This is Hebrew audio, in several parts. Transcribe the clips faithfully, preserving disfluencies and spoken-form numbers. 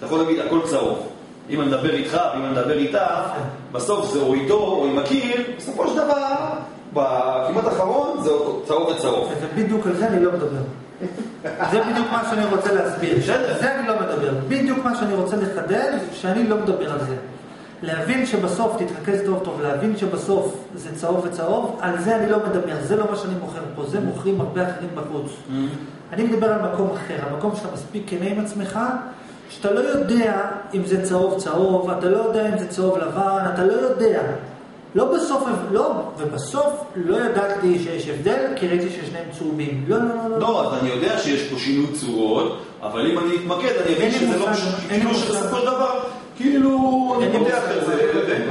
אתה יכול להגיד הכל צהוב. אם אני מדבר איתך ואם אני מדבר איתה, בסוף זה או איתו או עם הקיר, בסופו של דבר, בכמעט האחרון זה צהוב וצהוב. ובדיוק על זה אני לא מדבר. זה בדיוק מה שאני רוצה להסביר. זה אני לא מדבר. בדיוק מה שאני רוצה לחדד, שאני לא מדבר על זה. להבין שבסוף, תתרכז טוב טוב, להבין שבסוף זה צהוב וצהוב, על זה אני לא מדבר. זה לא מה שאני מוכר פה. זה מוכרים הרבה אחרים בחוץ. אני מדבר על מקום אחר. המקום שאתה מספיק כנה עם עצמך, שאתה לא יודע אם זה צהוב צהוב, אתה לא יודע אם זה צהוב לבן, אתה לא יודע. לא בסוף, לא, ובסוף לא ידעתי שיש הבדל, כי ראיתי ששניהם צהובים. לא, לא, לא, לא. לא, אז אני יודע שיש פה שינוי צורות, אבל אם אני אתמקד, אני אבין שזה לא משנה, כאילו שבסופו של דבר, כאילו, אני יודע כזה.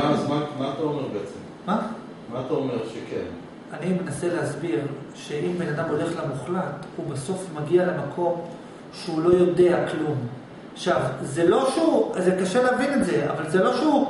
מה אתה אומר בעצם? מה? מה אתה אומר שכן? אני מנסה להסביר שאם בן אדם הולך למוחלט, הוא בסוף מגיע למקום שהוא לא יודע כלום. עכשיו, זה לא שהוא, זה קשה להבין את זה, אבל זה לא שהוא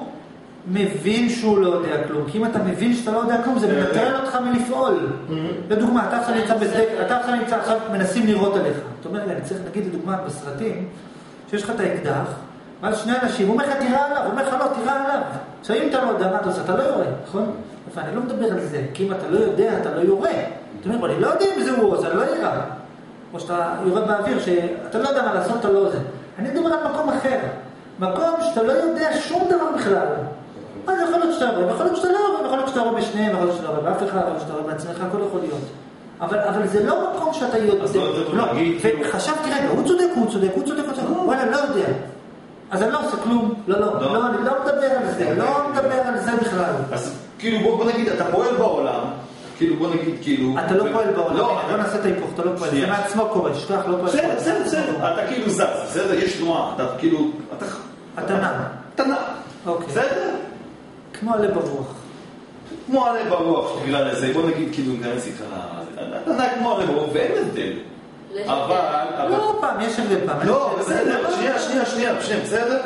מבין שהוא לא יודע כלום. כי אם אתה מבין שאתה לא יודע כלום, זה מנטרל אותך מלפעול. לדוגמה, אתה עכשיו נמצא בסדק, אתה עכשיו נמצא עכשיו, מנסים לראות עליך. זאת אומרת, אני צריך להגיד לדוגמה בסרטים, שיש לך את האקדח, ואז שני אנשים, הוא אומר לך תירה עליו, הוא אומר לך לא, תירה עליו. עכשיו אם אתה לא יודע מה אתה עושה, אתה לא יורה, נכון? אני לא מדבר על זה, כי אם אתה לא יודע, אתה לא יורה. אתה אומר, אני לא יודע אם זה הוא, אז אני לא ירה. או שאתה יורה באוויר, שאתה לא יודע מה לעשות, אתה לא זה. אני מדבר על מקום אחר. מקום שאתה לא יודע שום דבר בכלל. אז יכול להיות שאתה רואה, יכול להיות שאתה לא רואה, יכול להיות שאתה רואה בשניהם, יכול להיות שאתה רואה באף אחד, יכול להיות שאתה רואה בעצמך, הכל יכול להיות. אבל, אבל זה לא מקום שאתה יודע. אז לא, זה לא להגיד. וחשבתי, רגע, הוא צודק, הוא צודק, הוא צודק, הוא צודק, וואלה, לא יודע. אז אני לא עושה כלום. לא, לא, לא, אני לא מדבר על זה, לא מדבר על זה בכלל. אז כאילו, בוא נגיד, אתה פועל בעולם, כאילו, בוא נגיד, כאילו... אתה לא פועל בעולם, בוא נעשה את ההיפוך, אתה לא פועל, זה מעצמו קורה, שכח, לא פועל. בסדר, בסדר, בסדר, אתה כאילו זז, בסדר, יש תנועה, אתה כאילו, אתה... אתה נע. אתה נע. אוקיי. בסדר? כמו עלה ברוח. כמו עלה ברוח, בגלל לזה, בוא נגיד, כאילו, נכנס איתך, אתה נע כמו עלה ברוח, ואין הבדל. אבל... לא, פעם, יש הבדל פעם. לא, בסדר, שנייה, שנייה, שנייה, שנייה, בסדר?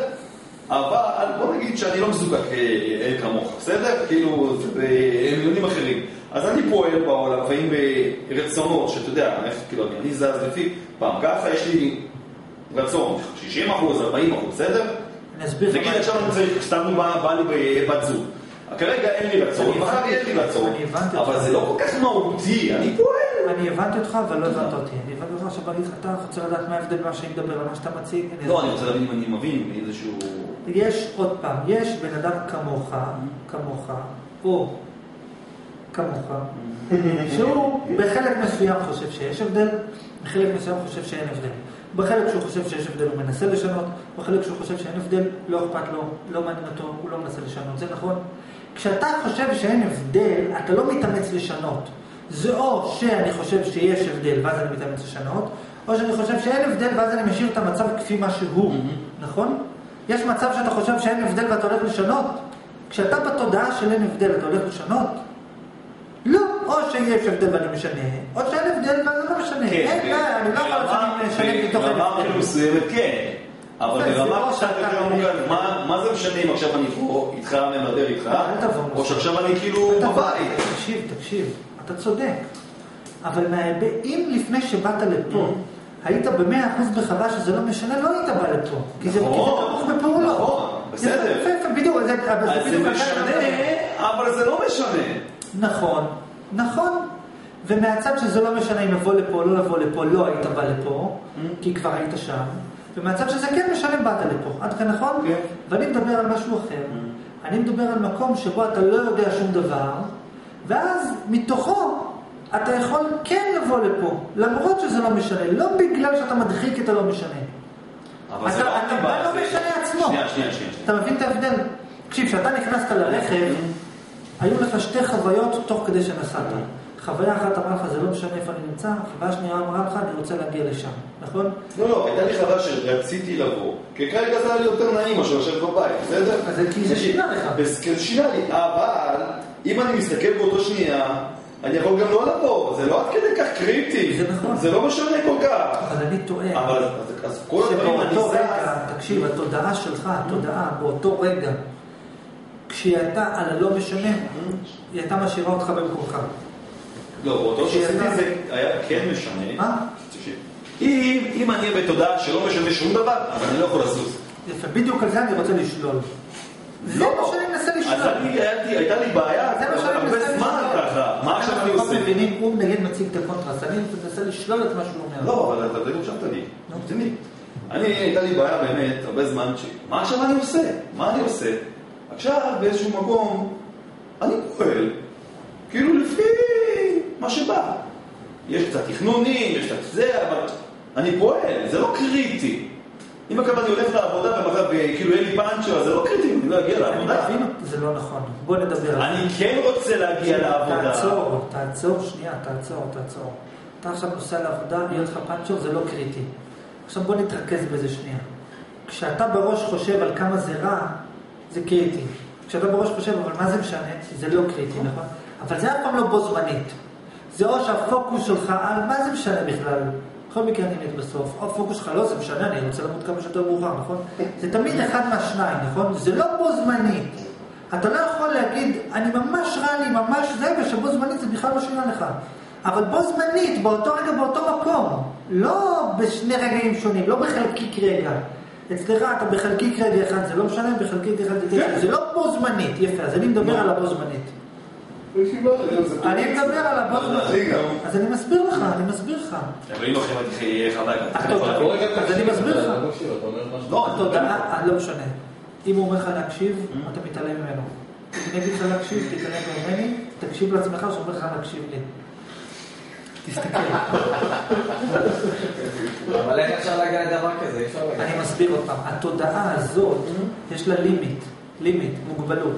אבל בוא נגיד שאני לא מזוגק כמוך, בסדר? כאילו, במיליונים אחרים. אז אני פועל בעולם, לפעמים ברצונות, שאתה יודע, כאילו, אני זז לפי, פעם ככה יש לי רצון, שישים אחוז, ארבעים אחוז, בסדר? אני אסביר לך. נגיד עכשיו אני צריך, סתם בא לי בבת זוג. כרגע אין לי רצון, מחר אין לי רצון, אבל זה לא כל כך מהותי, אני פועל. אני הבנתי אותך, אבל לא הבנת אותי. אני הבנתי אותך שבא לי אתה רוצה לדעת מה ההבדל מה שאני מדבר, על מה שאתה מציג. לא, אני רוצה להבין אם אני מבין איזשהו... יש עוד פעם, יש בן אדם כמוך, כמוך, או כמוך, שהוא בחלק מסוים חושב שיש הבדל, בחלק מסוים חושב שאין הבדל. בחלק שהוא חושב שיש הבדל הוא מנסה לשנות, בחלק שהוא חושב שאין הבדל לא אכפת לו, לא מעניין אותו, הוא לא מנסה לשנות, זה נכון? כשאתה חושב שאין הבדל, אתה לא מתאמץ לשנות. זה או שאני חושב שיש הבדל ואז אני מתאמץ לשנות, או שאני חושב שאין הבדל ואז אני משאיר את המצב כפי מה שהוא, נכון? יש מצב שאתה חושב שאין הבדל ואתה הולך לשנות. כשאתה בתודעה של אין הבדל אתה הולך לשנות, לא, או שיש הבדל ואני משנה, או שאין הבדל ואני לא משנה. אין, לא, אני לא יכול שאני משנה מתוך אין ברמה הבדל. מסוימת, כן. אבל ברמה קצת יותר מוגן, מה זה משנה אם עכשיו אני פה איתך, ממדר איתך, או שעכשיו אני כאילו בבית? תקשיב, תקשיב, אתה צודק. אבל אם לפני שבאת לפה, היית במאה אחוז בחווה שזה לא משנה, לא היית בא לפה. כי זה כרוך בפעולות. נכון, בסדר. בדיוק, אז זה משנה, אבל זה לא משנה. נכון, נכון. ומהצד שזה לא משנה אם לבוא לפה או לא לבוא לפה, לא היית בא לפה, כי כבר היית שם. ומהצד שזה כן משנה, באת לפה. עד כאן נכון? כן. ואני מדבר על משהו אחר. אני מדבר על מקום שבו אתה לא יודע שום דבר, ואז מתוכו אתה יכול כן לבוא לפה, למרות שזה לא משנה. לא בגלל שאתה מדחיק את הלא משנה. אבל זה לא אתה בא לא משנה עצמו. שנייה, שנייה, שנייה. אתה מבין את ההבדל? תקשיב, כשאתה נכנסת לרכב, היו לך שתי חוויות תוך כדי שנסעת. חוויה אחת אמרה לך, זה לא משנה איפה אני נמצא, חוויה שנייה אמרה לך, אני רוצה להגיע לשם, נכון? לא, לא, הייתה לי חוויה שרציתי לבוא, כי כרגע זה היה לי יותר נעים מאשר לשבת בבית, בסדר? אז זה כי זה שינה לך. זה שינה לי, אבל אם אני מסתכל באותו שנייה, אני יכול גם לא לבוא, זה לא עד כדי כך קריטי. זה נכון. זה לא משנה כל כך. אבל אני טועה. אבל, אז כל הדברים אני שבאותו זז. רגע, תקשיב, התודעה שלך, התודעה, באותו רגע, כשהיא הייתה על הלא משנה, היא הייתה משאירה אותך במקומך. לא, באותו שעשיתי זה היה כן משנה. מה? אם אני אהיה בתודעה שלא משנה שום דבר, אז אני לא יכול לזוז. יפה, בדיוק על זה אני רוצה לשלול. זה מה שאני מנסה לשלול. אז הייתה לי בעיה, הרבה זמן ככה. מה עכשיו אני עושה? מבינים, הוא נגיד מציג את הקונטרסט, אני מנסה לשלול את מה שהוא אומר. לא, אבל אתה לא שמת לי. אני, הייתה לי בעיה באמת, הרבה זמן ש... מה עכשיו אני עושה? מה אני עושה? עכשיו באיזשהו מקום, אני פועל, כאילו לפי מה שבא. יש קצת תכנונים, יש קצת זה, אבל אני פועל, זה לא קריטי. אם הכוונה אני הולך לעבודה וכאילו אין לי פאנצ'ר, אז זה לא קריטי, אני לא אגיע לעבודה. זה לא נכון, בוא נדבר. אני כן רוצה להגיע לעבודה. תעצור, תעצור, שנייה, תעצור, תעצור. אתה עכשיו נוסע לעבודה, יהיה לך פאנצ'ר, זה לא קריטי. עכשיו בוא נתרכז בזה שנייה. כשאתה בראש חושב על כמה זה רע, זה קריטי. כשאתה בראש חושב, אבל מה זה משנה? זה לא קריטי, נכון? אבל זה אף פעם לא בו זמנית. זה או שהפוקוס שלך על מה זה משנה בכלל. בכל מקרה אני מת בסוף. או הפוקוס שלך לא, זה משנה, אני רוצה למות כמה שיותר מאוחר, נכון? זה תמיד אחד מהשניים, נכון? זה לא בו זמנית. אתה לא יכול להגיד, אני ממש רע לי, ממש זה, ושבו זמנית זה בכלל לא שינה לך. אבל בו זמנית, באותו רגע, באותו מקום. לא בשני רגעים שונים, לא בחלקיק רגע. אצלך אתה בחלקיק רגע אחד, זה לא משנה, בחלקיק אחד זה כן. זה לא בו זמנית, יפה, אז אני מדבר על הבו זמנית. אני מדבר על הבו זמנית. אז אני מסביר לך, אני מסביר לך. אבל אם לא חייבת חווי. אז אני מסביר לך. התודעה, לא משנה. אם הוא אומר לך להקשיב, אתה מתעלם ממנו. אם נגיד לך להקשיב, תתעלם ממני, תקשיב לעצמך שאומר לך להקשיב לי. תסתכל. אבל איך אפשר להגיע לדבר כזה? אני מסביר אותם. התודעה הזאת, יש לה לימיט, לימיט, מוגבלות.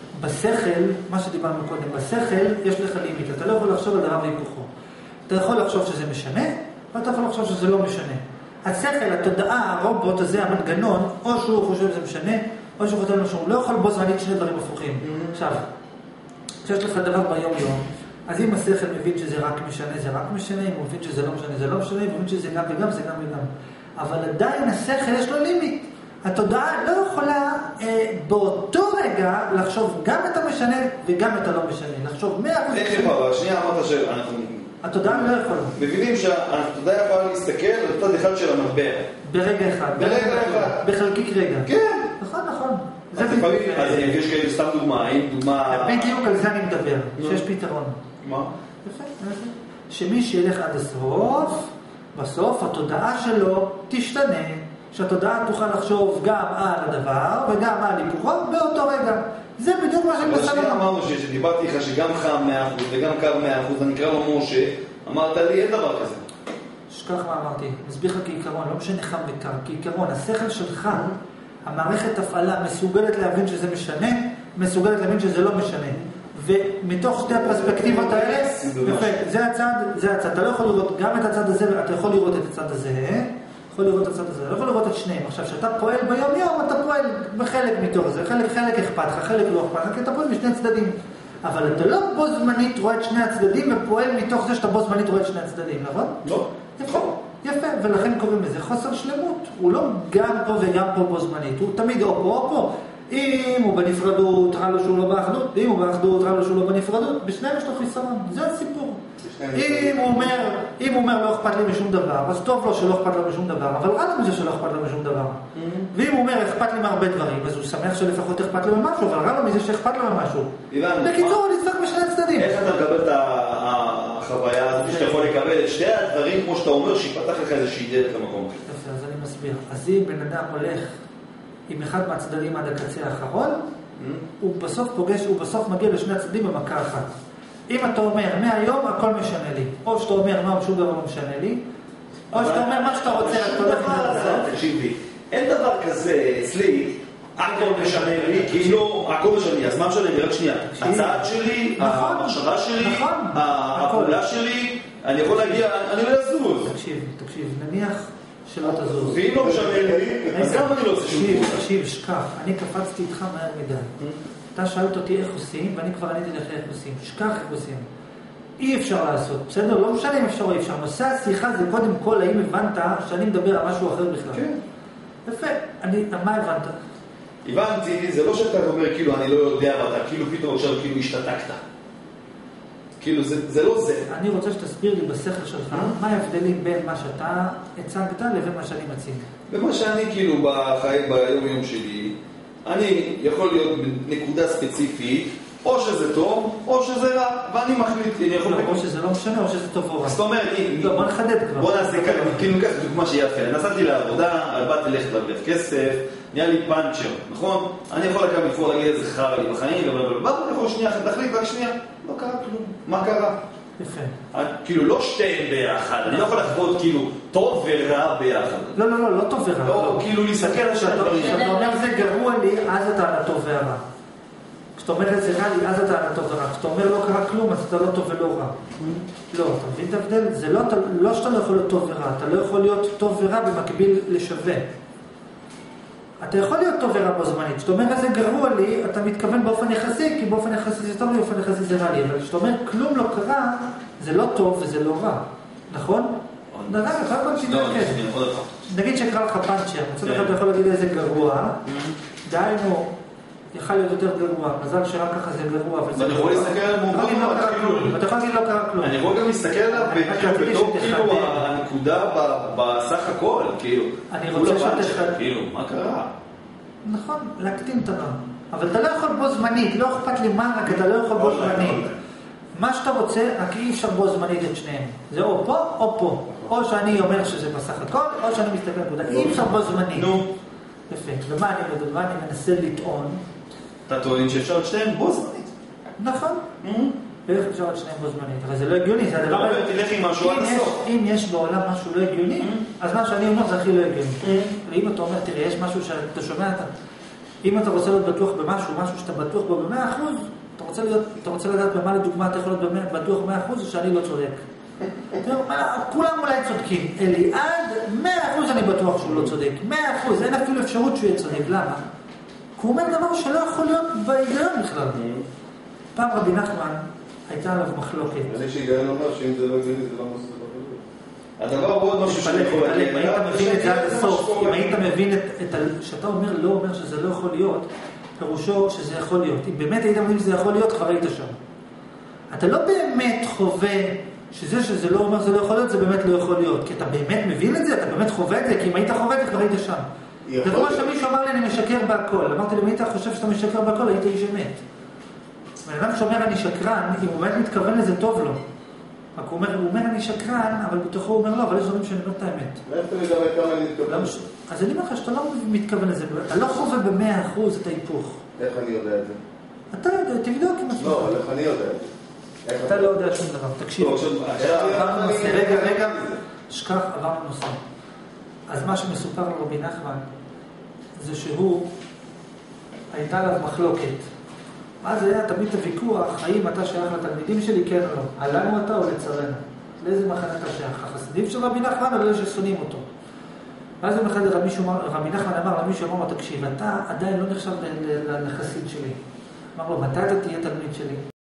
בשכל, מה שדיברנו קודם, בשכל יש לך לימיט. אתה לא יכול לחשוב על דבר והיפוכו. אתה יכול לחשוב שזה משנה, ואתה יכול לחשוב שזה לא משנה. השכל, התודעה, הרובוט הזה, המנגנון, או שהוא חושב שזה משנה, או שהוא חושב שהוא לא יכול בו זמנית שני דברים הפוכים. עכשיו, כשיש לך דבר ביום יום, אז אם השכל מבין שזה רק משנה, זה רק משנה, אם הוא מבין שזה לא משנה, זה לא משנה, אם הוא מבין שזה גם וגם, זה גם וגם. אבל עדיין השכל יש לו לימיט. התודעה לא יכולה אה, באותו רגע לחשוב גם את המשנה וגם את הלא משנה. לחשוב מאה אחוז. איך אבל, שנייה אמרת שאנחנו... התודעה לא יכולה. מבינים שהתודעה יכולה להסתכל על צד אחד של המטבע. ברגע אחד. ברגע אחד. בחלקיק רגע. כן. נכון, נכון. אז יש כאלה סתם דוגמה, האם דוגמה... בדיוק על זה אני מדבר, שיש פתרון. מה? יפה, יפה. שמי שילך עד הסוף, בסוף התודעה שלו תשתנה, שהתודעה תוכל לחשוב גם על הדבר וגם על היפוכו באותו רגע. זה בדיוק מה שאני מסתכל. אבל שנייה אמרנו שדיברתי לך שגם חם מאה אחוז וגם קר מאה אחוז, אני אקרא לו משה, אמרת לי אין דבר כזה. שכח מה אמרתי, מסביר לך כעיקרון, לא משנה חם וקר, כעיקרון, השכל שלך, המערכת הפעלה מסוגלת להבין שזה משנה, מסוגלת להבין שזה לא משנה. ומתוך שתי הפרספקטיבות האלה, יפה, זה הצד, זה הצד. אתה לא יכול לראות גם את הצד הזה, אתה יכול לראות את הצד הזה, יכול לראות את הצד הזה, אתה לא יכול לראות את שניהם. עכשיו, שאתה פועל ביום יום, אתה פועל בחלק מתוך זה, חלק, חלק אכפת לך, חלק לא אכפת לך, כי אתה פועל משני צדדים. אבל אתה לא בו זמנית רואה את שני הצדדים, ופועל מתוך זה שאתה בו זמנית רואה את שני הצדדים, נכון? לא. יפה, יפה, ולכן קוראים לזה חוסר שלמות. הוא לא גם פה וגם פה בו זמנית, הוא תמיד או פה או פה. אם הוא בנפרדות, רע לו שהוא לא באחדות, אם הוא באחדות, רע לו שהוא לא בנפרדות, בשניהם יש לו חיסרון, זה הסיפור. אם הוא אומר, אם הוא אומר לא אכפת לי משום דבר, אז טוב לו שלא אכפת לו משום דבר, אבל רע לו מזה שלא אכפת לו משום דבר. ואם הוא אומר אכפת לי מהרבה דברים, אז הוא שמח שלפחות אכפת לו ממשהו, אבל רע לו מזה שאכפת לו ממשהו. בקיצור, הוא נצטרך בשני הצדדים. איך אתה מקבל את החוויה הזאת שאתה יכול לקבל את שתי הדברים, כמו שאתה אומר, שיפתח לך איזושהי דרך למקום אחר? אז אני מסביר. אז אם בן אדם הולך עם אחד מהצדדים עד הקצה האחרון, הוא בסוף פוגש, הוא בסוף מגיע לשני הצדדים במכה אחת. אם אתה אומר, מהיום הכל משנה לי, או שאתה אומר, מה, שום דבר לא משנה לי, או שאתה אומר, מה שאתה רוצה, אתה הולך עם זה. תקשיב לי, אין דבר כזה אצלי, הכל משנה לי, כאילו, הכל משנה לי, אז מה משנה לי? רק שנייה. הצעד שלי, המחשבה שלי, הפעולה שלי, אני יכול להגיע, אני לא אזוז. תקשיב, תקשיב, נניח שלא תזוז. ואם לא משנה לי, אז גם אני לא עושה שום דבר. תקשיב, שכח, אני קפצתי איתך מהר מדי. אתה שאלת אותי איך עושים, ואני כבר עניתי לך איך עושים. שכח איך עושים. אי אפשר לעשות, בסדר? לא משנה אם אפשר או אי אפשר. נושא השיחה זה קודם כל, האם הבנת שאני מדבר על משהו אחר בכלל? כן. יפה. אני, מה הבנת? הבנתי, זה לא שאתה אומר כאילו אני לא יודע, ואתה כאילו פתאום עכשיו כאילו השתתקת. כאילו זה, זה לא זה. אני רוצה שתסביר לי בשכל שלך, מה ההבדלים בין מה שאתה הצגת לבין מה שאני מציג. ומה שאני כאילו בחיים, ביום יום שלי, אני יכול להיות בנקודה ספציפית, או שזה טוב, או שזה רע, ואני מחליט, אני יכול... או שזה לא משנה, או שזה טוב או רע. זאת אומרת, בוא נחדד כבר. בוא נעשה ככה, כאילו ניקח דוגמה שיפה. נסעתי לעבודה, באתי ללכת להרוויח כסף, נהיה לי פאנצ'ר, נכון? אני יכול לקחת לפעול להגיד איזה חרא לי בחיים, ובלבלבל, אני יכול שנייה אחת להחליט, רק שנייה, לא קרה כלום. מה קרה? יפה. כאילו לא שתיהם ביחד, אני לא יכול לחוות כאילו טוב ורע ביחד. לא, לא, לא, לא טוב ורע. לא, כאילו להסתכל על שהדברים. כשאתה אומר זה גרוע לי, אז אתה על הטוב והרע. כשאתה אומר את זה רע לי, אז אתה על הטוב ורע. כשאתה אומר לא קרה כלום, אז אתה לא טוב ולא רע. לא, אתה מבין את ההבדל? זה לא שאתה לא יכול להיות טוב ורע, אתה לא יכול להיות טוב ורע במקביל לשווה. אתה יכול להיות טוב ורע בו זמנית. כשאתה אומר איזה גרוע לי, אתה מתכוון באופן יחסי, כי באופן יחסי זה טוב לי, באופן יחסי זה רע לי. אבל כשאתה אומר כלום לא קרה, זה לא טוב וזה לא רע. נכון? נראה, אתה יכול להתנקד. נגיד שקרה לך פאנצ'ר, מצד אחד אתה יכול להגיד איזה גרוע, דהיינו, יכל להיות יותר גרוע, מזל שרק ככה זה גרוע. ואני יכול להסתכל על מומחים, אתה יכול להגיד לא קרה כלום. אני יכול גם להסתכל עליו בתור כאילו הנקודה בסך הכל, כאילו. אני רוצה שתחדד. כאילו, מה קרה? נכון, להקטין את הרע. אבל אתה לא יכול בו זמנית, לא אכפת לי מה, רק אתה לא יכול בו זמנית. מה שאתה רוצה, רק אי אפשר בו זמנית את שניהם. זה או פה או פה. או שאני אומר שזה בסך הכל, או שאני מסתכל נקודה. אי אפשר בו זמנית. נו. יפה. ומה אני מדבר? אני מנסה לטעון. אתה טוען שאפשר את שניהם בו זמנית. נכון. ואיך אפשר את שניהם בו זמנית? אבל זה לא הגיוני, זה הדבר... לא, תלך עם משהו עד הסוף. אם יש בעולם משהו לא הגיוני, אז מה שאני אומר זה הכי לא הגיוני. ואם אתה אומר, תראה, יש משהו שאתה שומע, אם אתה רוצה להיות בטוח במשהו, משהו שאתה בטוח בו במאה אחוז, אתה רוצה להיות, אתה רוצה לדעת במה לדוגמה אתה יכול להיות בטוח במאה אחוז, או שאני לא צודק. כולם אולי צודקים. אליעד, מאה אחוז אני בטוח שהוא לא צודק. מאה אחוז, אין אפילו אפשרות שהוא יהיה צודק. למה? הוא אומר דבר שלא יכול להיות בהיגיון בכלל. פעם רבי נחמן הייתה עליו מחלוקת. אני שהיגיון אומר שאם זה לא הגיוני זה לא מוסד בחלוק. הדבר הוא עוד משהו שאני יכול להגיד. אם היית מבין את זה עד הסוף, אם היית מבין את שאתה אומר לא אומר שזה לא יכול להיות, פירושו שזה יכול להיות. אם באמת היית מבין שזה יכול להיות, כבר היית שם. אתה לא באמת חווה שזה שזה לא אומר שזה לא יכול להיות, זה באמת לא יכול להיות. כי אתה באמת מבין את זה, אתה באמת חווה את זה, כי אם היית חווה את זה, כבר היית שם. זה כמו שמישהו אמר לי, אני משקר בהכל. אמרתי לי, אם היית חושב שאתה משקר בהכל, היית איש אמת. ואדם שאומר אני שקרן, אם הוא באמת מתכוון לזה טוב לו. רק הוא אומר, הוא אומר אני שקרן, אבל בתוכו הוא אומר לא, אבל יש דברים שאני אומר את האמת. ואיך אתה מדבר כמה אני מתכוון? אז אני אומר לך שאתה לא מתכוון לזה, אתה לא חווה במאה אחוז את ההיפוך. איך אני יודע את זה? אתה יודע, תבדוק עם עצמך. לא, אבל איך אני יודע את זה? אתה לא יודע שום דבר, תקשיב. עברנו נושא, רגע, רגע, שכח, עברנו נושא. אז מה שמסופר על רבי נחמן, זה שהוא, הייתה עליו מחלוקת. אז היה תמיד הוויכוח, האם אתה שייך לתלמידים שלי, כן או לא? עלינו אתה או לצרנו? לאיזה מחנה אתה שייך? החסידים של רבי נחמן או לאלה ששונאים אותו? ואז יום אחד רבי נחמן אמר למישהו, אמר לו, תקשיב, אתה עדיין לא נחשב לחסיד שלי. אמר לו, מתי אתה תהיה תלמיד שלי?